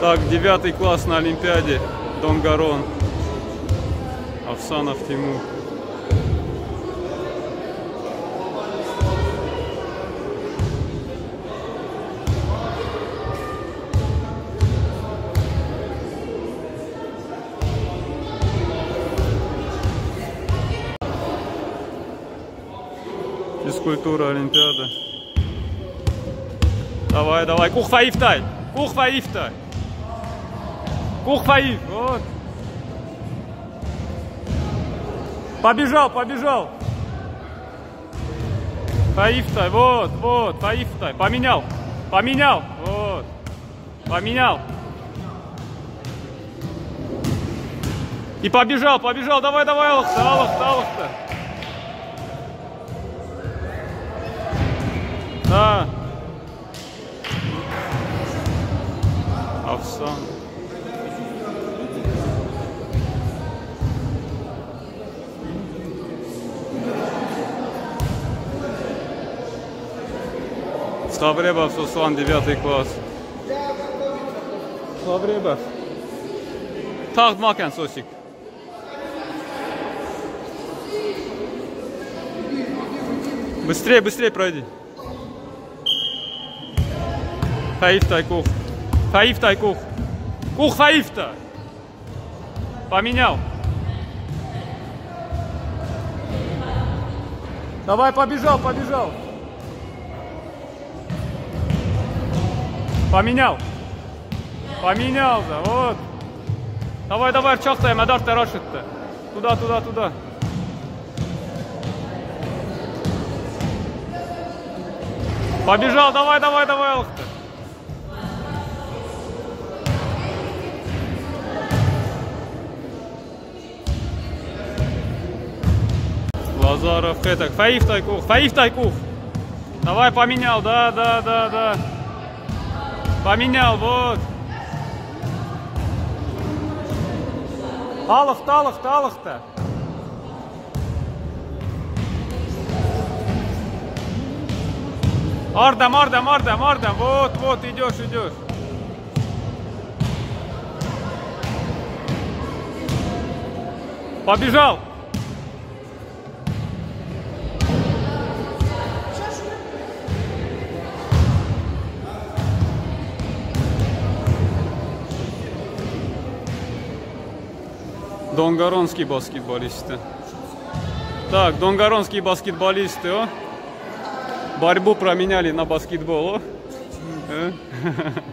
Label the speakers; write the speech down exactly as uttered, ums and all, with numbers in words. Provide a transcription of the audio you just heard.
Speaker 1: Так, девятый класс на Олимпиаде. Донгарон. Авсанов Тимур. Физкультура, Олимпиада. Давай, давай, Кухфаифтай! Кухфаифтай! Кухфаиф! Вот! Побежал, побежал! Фаифтай, вот, вот, Фаифтай! Поменял! Поменял! Вот! Поменял! И побежал, побежал! Давай, давай, Аллахта, Аллахта, Аллахта! Да! Авсан. Ставребов Суслан, девятый класс. Ставребов. Тахт макен сосик. Быстрее, быстрее пройди. Фаифтай, Кух. Фаифтай, Кух. Кух, Фаифтай. Поменял. Давай, побежал, побежал. Поменял. Поменял, да, вот. Давай, давай, чахтай, мадар тарашит-то. Туда, туда, туда. Побежал, давай, давай, давай, Алхта. Лазаров, Хэтак. Фаифтай, Кух, Фаифтай, Кух. Давай, поменял, да, да, да, да. Поменял, вот. Алахта, алахта, алахта. Ордам, ордам, ордам, ордам. Вот, вот, идешь, идешь. Побежал. Донгаронские баскетболисты. Так, донгаронские баскетболисты, о. Борьбу променяли на баскетбол, о.